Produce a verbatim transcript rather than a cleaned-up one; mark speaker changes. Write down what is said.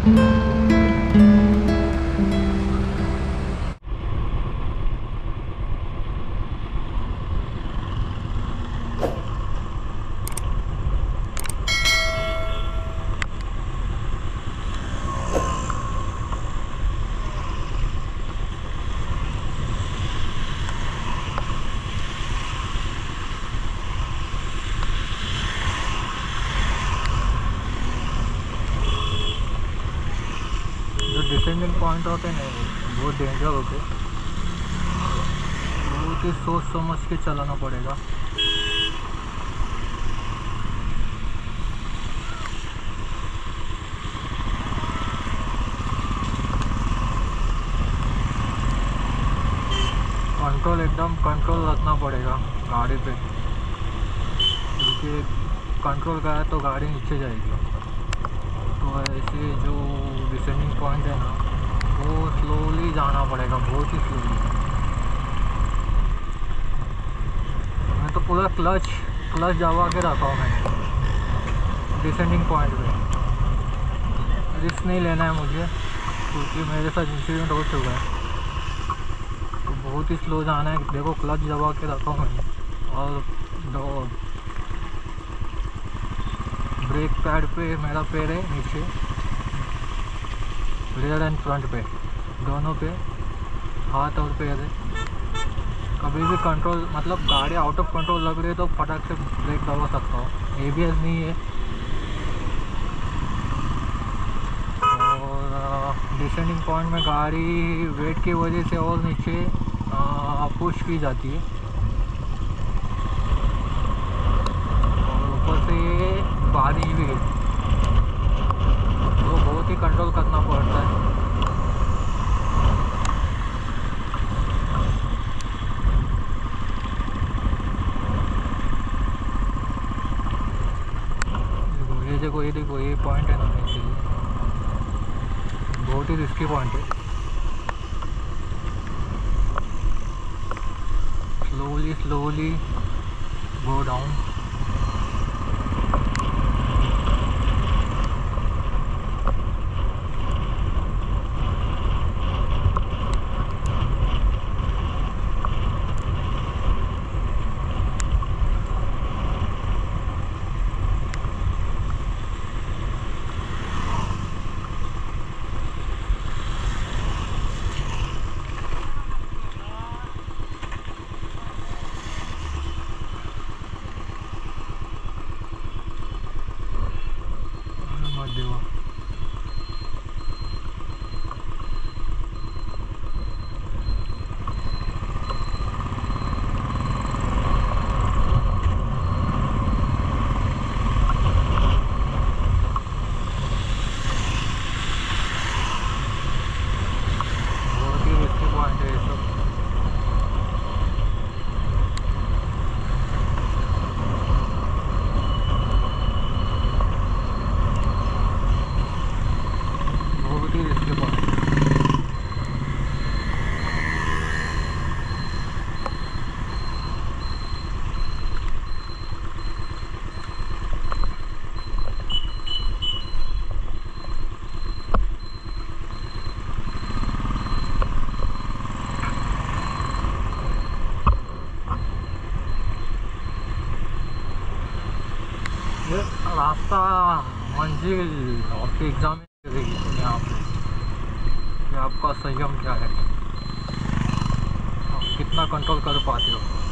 Speaker 1: Descending point होते हैं बहुत डेंजर होते, बहुत ही सोच समझ के चलाना पड़ेगा। कंट्रोल एकदम कंट्रोल रखना पड़ेगा गाड़ी पे, क्योंकि कंट्रोल गया तो गाड़ी नीचे जाएगी। तो ऐसे जो डिसेंडिंग पॉइंट है ना, वो स्लोली जाना पड़ेगा, बहुत ही स्लोली। मैं तो पूरा क्लच क्लच दबा के रखा हूँ मैंने डिसेंडिंग पॉइंट पे। रिस्क नहीं लेना है मुझे, क्योंकि मेरे साथ इंसिडेंट हो चुका है। तो बहुत ही स्लो जाना है। देखो क्लच दबा के रखा हूँ मैंने, और दो ब्रेक पैड पे मेरा पैर है नीचे, रियर एंड फ्रंट पे दोनों पे हाथ और पैर है। कभी भी कंट्रोल मतलब गाड़ी आउट ऑफ कंट्रोल लग रही है तो फटाक से ब्रेक दबा सकता हूँ। एबीएस नहीं है। और डिसेंडिंग पॉइंट में गाड़ी वेट की वजह से और नीचे पुश की जाती है, और ऊपर से बारिश भी है, तो बहुत ही कंट्रोल करना पड़ता है। देखो ये देखो ये देखो ये पॉइंट है ना, इसलिए बहुत ही रिस्की पॉइंट है। Slowly slowly go down. ये रास्ता मंजिल आपके एग्जाम में करेगी यहाँ पे कि आपका संयम क्या है, आप कितना कंट्रोल कर पाते हो।